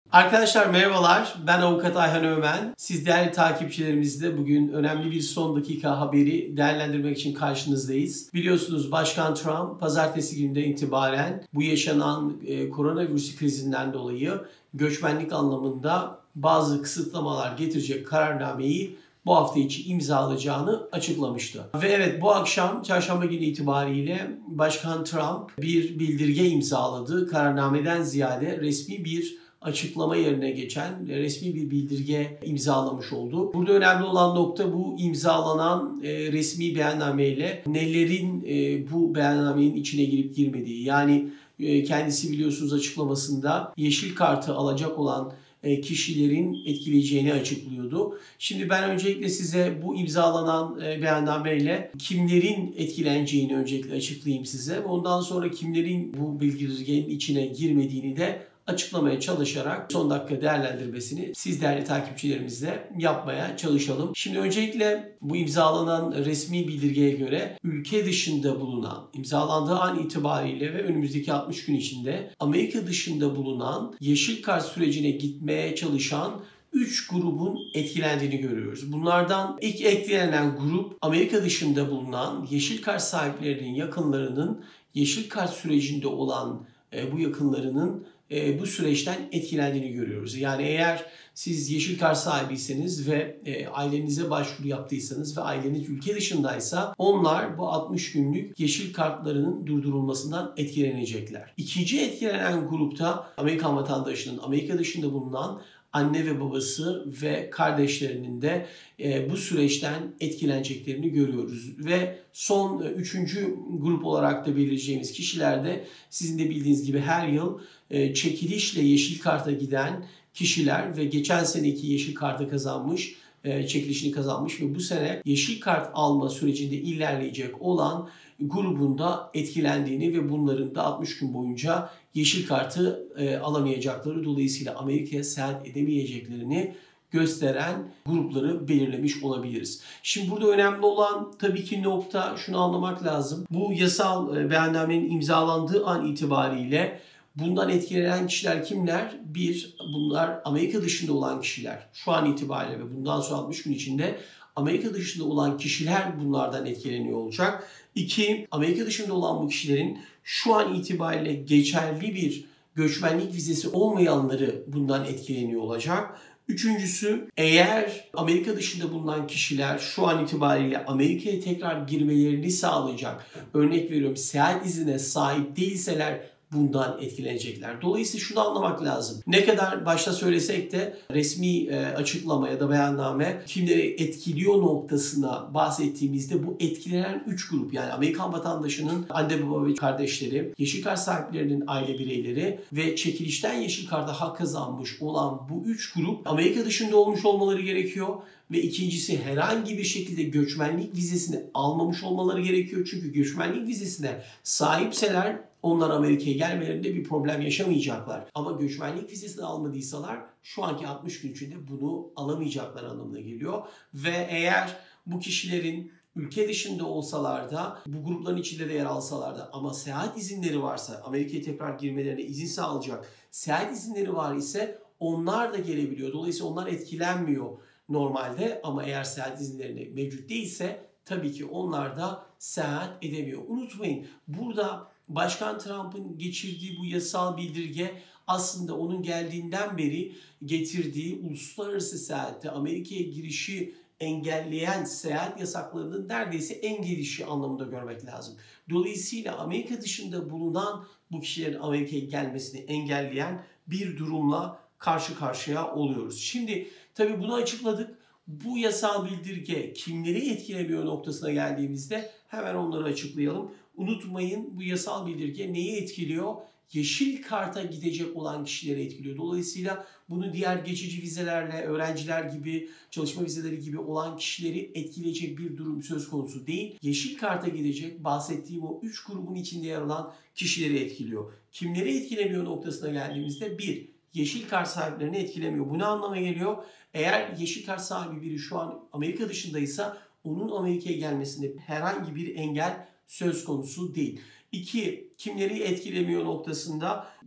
Arkadaşlar merhabalar, ben Avukat Ayhan Ömen. Siz değerli takipçilerimizle bugün önemli bir son dakika haberi değerlendirmek için karşınızdayız. Biliyorsunuz Başkan Trump pazartesi gününden itibaren bu yaşanan koronavirüs krizinden dolayı göçmenlik anlamında bazı kısıtlamalar getirecek kararnameyi bu hafta içi imzalayacağını açıklamıştı. Ve evet, bu akşam çarşamba günü itibariyle Başkan Trump bir bildirge imzaladı. Kararnameden ziyade resmi bir açıklama yerine geçen resmi bir bildirge imzalamış oldu. Burada önemli olan nokta bu imzalanan resmi beyannameyle nelerin bu beyannamenin içine girip girmediği. Yani kendisi biliyorsunuz açıklamasında yeşil kartı alacak olan kişilerin etkileyeceğini açıklıyordu. Şimdi ben öncelikle size bu imzalanan beyannameyle kimlerin etkileneceğini öncelikle açıklayayım size. Ondan sonra kimlerin bu bildirgenin içine girmediğini de açıklamaya çalışarak son dakika değerlendirmesini siz değerli takipçilerimizle yapmaya çalışalım. Şimdi öncelikle bu imzalanan resmi bildirgeye göre ülke dışında bulunan, imzalandığı an itibariyle ve önümüzdeki 60 gün içinde Amerika dışında bulunan yeşil kart sürecine gitmeye çalışan 3 grubun etkilendiğini görüyoruz. Bunlardan ilk etkilenen grup Amerika dışında bulunan yeşil kart sahiplerinin yakınlarının yeşil kart sürecinde olan bu yakınlarının bu süreçten etkilendiğini görüyoruz. Yani eğer siz yeşil kart sahibiyseniz ve ailenize başvuru yaptıysanız ve aileniz ülke dışındaysa onlar bu 60 günlük yeşil kartlarının durdurulmasından etkilenecekler. İkinci etkilenen grupta Amerikan vatandaşının Amerika dışında bulunan anne ve babası ve kardeşlerinin de bu süreçten etkileneceklerini görüyoruz. Ve son üçüncü grup olarak da belirleyeceğimiz kişiler de sizin de bildiğiniz gibi her yıl çekilişle yeşil karta giden kişiler ve geçen seneki yeşil kartı kazanmış, çekilişini kazanmış ve bu sene yeşil kart alma sürecinde ilerleyecek olan grubunda etkilendiğini ve bunların da 60 gün boyunca yeşil kartı alamayacakları, dolayısıyla Amerika'ya seyahat edemeyeceklerini gösteren grupları belirlemiş olabiliriz. Şimdi burada önemli olan tabii ki nokta, şunu anlamak lazım. Bu yasal beyannamenin imzalandığı an itibariyle bundan etkilenen kişiler kimler? Bir, bunlar Amerika dışında olan kişiler. Şu an itibariyle ve bundan sonra 60 gün içinde Amerika dışında olan kişiler bunlardan etkileniyor olacak. İki, Amerika dışında olan bu kişilerin şu an itibariyle geçerli bir göçmenlik vizesi olmayanları bundan etkileniyor olacak. Üçüncüsü, eğer Amerika dışında bulunan kişiler şu an itibariyle Amerika'ya tekrar girmelerini sağlayacak, örnek veriyorum seyahat iznine sahip değilseler bundan etkilenecekler. Dolayısıyla şunu anlamak lazım. Ne kadar başta söylesek de resmi açıklama ya da beyanname kimleri etkiliyor noktasına bahsettiğimizde bu etkilenen 3 grup, yani Amerikan vatandaşının anne baba ve kardeşleri, yeşil kart sahiplerinin aile bireyleri ve çekilişten yeşil karta hak kazanmış olan bu 3 grup Amerika dışında olmuş olmaları gerekiyor. Ve ikincisi, herhangi bir şekilde göçmenlik vizesini almamış olmaları gerekiyor. Çünkü göçmenlik vizesine sahipseler onlar Amerika'ya gelmelerinde bir problem yaşamayacaklar. Ama göçmenlik vizesini almadıysalar şu anki 60 gün içinde bunu alamayacaklar anlamına geliyor. Ve eğer bu kişilerin ülke dışında olsalar da, bu grupların içinde de yer alsalar da ama seyahat izinleri varsa, Amerika'ya tekrar girmelerine izin sağlayacak seyahat izinleri var ise onlar da gelebiliyor. Dolayısıyla onlar etkilenmiyor normalde, ama eğer seyahat izinleri mevcut değilse tabii ki onlar da seyahat edemiyor. Unutmayın, burada Başkan Trump'ın geçirdiği bu yasal bildirge aslında onun geldiğinden beri getirdiği uluslararası seyahatte Amerika'ya girişi engelleyen seyahat yasaklarının neredeyse en gelişi anlamında görmek lazım. Dolayısıyla Amerika dışında bulunan bu kişilerin Amerika'ya gelmesini engelleyen bir durumla karşı karşıya oluyoruz. Şimdi tabii bunu açıkladık. Bu yasal bildirge kimleri etkilemiyor noktasına geldiğimizde hemen onları açıklayalım. Unutmayın, bu yasal bildirge neyi etkiliyor? Yeşil karta gidecek olan kişileri etkiliyor. Dolayısıyla bunu diğer geçici vizelerle, öğrenciler gibi, çalışma vizeleri gibi olan kişileri etkileyecek bir durum söz konusu değil. Yeşil karta gidecek, bahsettiğim o 3 grubun içinde yer alan kişileri etkiliyor. Kimleri etkilemiyor noktasına geldiğimizde bir, yeşil kart sahiplerini etkilemiyor. Bu ne anlama geliyor? Eğer yeşil kart sahibi biri şu an Amerika dışındaysa onun Amerika'ya gelmesinde herhangi bir engel söz konusu değil. İki, kimleri etkilemiyor noktasında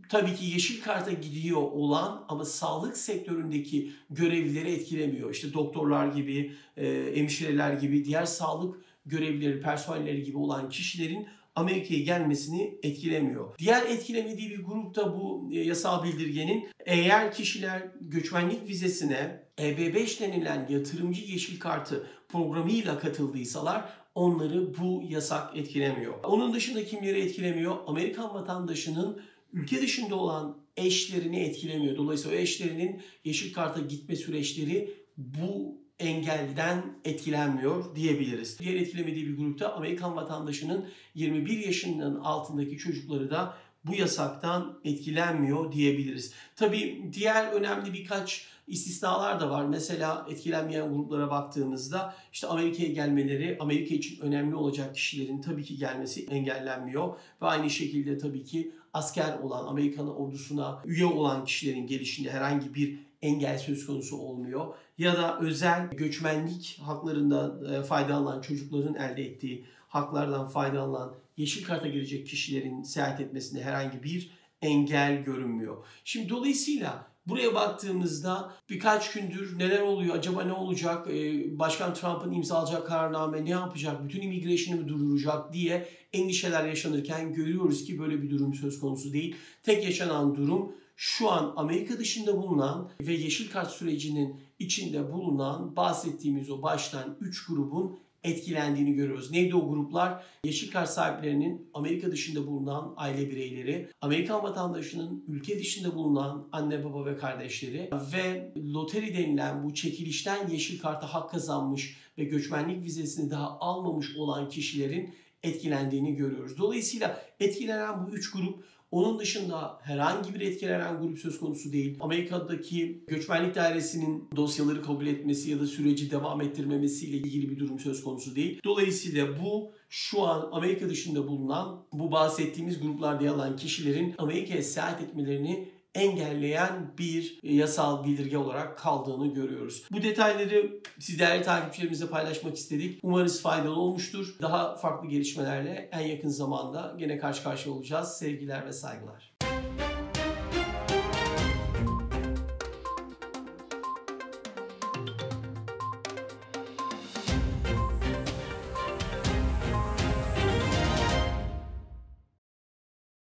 tabii ki yeşil karta gidiyor olan ama sağlık sektöründeki görevlileri etkilemiyor. İşte doktorlar gibi, hemşireler gibi, diğer sağlık görevlileri, personelleri gibi olan kişilerin Amerika'ya gelmesini etkilemiyor. Diğer etkilemediği bir grupta bu yasal bildirgenin, eğer kişiler göçmenlik vizesine EB5 denilen yatırımcı yeşil kartı programıyla katıldıysalar onları bu yasak etkilemiyor. Onun dışında kimleri etkilemiyor? Amerikan vatandaşının ülke dışında olan eşlerini etkilemiyor. Dolayısıyla o eşlerinin yeşil karta gitme süreçleri bu engelden etkilenmiyor diyebiliriz. Diğer etkilemediği bir grupta Amerikan vatandaşının 21 yaşının altındaki çocukları da bu yasaktan etkilenmiyor diyebiliriz. Tabii diğer önemli birkaç istisnalar da var. Mesela etkilenmeyen gruplara baktığımızda işte Amerika'ya gelmeleri, Amerika için önemli olacak kişilerin tabii ki gelmesi engellenmiyor. Ve aynı şekilde tabii ki asker olan, Amerikan ordusuna üye olan kişilerin gelişinde herhangi bir engel söz konusu olmuyor. Ya da özel göçmenlik haklarından faydalanan çocukların elde ettiği haklardan faydalanan yeşil karta girecek kişilerin seyahat etmesinde herhangi bir engel görünmüyor. Şimdi dolayısıyla buraya baktığımızda birkaç gündür neler oluyor, acaba ne olacak, Başkan Trump'ın imzalayacağı kararname ne yapacak, bütün immigration'ı mı durduracak diye endişeler yaşanırken görüyoruz ki böyle bir durum söz konusu değil. Tek yaşanan durum şu an Amerika dışında bulunan ve yeşil kart sürecinin içinde bulunan bahsettiğimiz o baştan 3 grubun etkilendiğini görüyoruz. Neydi o gruplar? Yeşil kart sahiplerinin Amerika dışında bulunan aile bireyleri, Amerikan vatandaşının ülke dışında bulunan anne baba ve kardeşleri ve loteri denilen bu çekilişten yeşil karta hak kazanmış ve göçmenlik vizesini daha almamış olan kişilerin etkilendiğini görüyoruz. Dolayısıyla etkilenen bu 3 grup, onun dışında herhangi bir etkilenen grup söz konusu değil. Amerika'daki göçmenlik dairesinin dosyaları kabul etmesi ya da süreci devam ettirmemesiyle ilgili bir durum söz konusu değil. Dolayısıyla bu şu an Amerika dışında bulunan bu bahsettiğimiz gruplarda yer alan kişilerin Amerika'ya seyahat etmelerini engelleyen bir yasal bildirge olarak kaldığını görüyoruz. Bu detayları siz değerli takipçilerimizle paylaşmak istedik. Umarız faydalı olmuştur. Daha farklı gelişmelerle en yakın zamanda gene karşı karşıya olacağız. Sevgiler ve saygılar.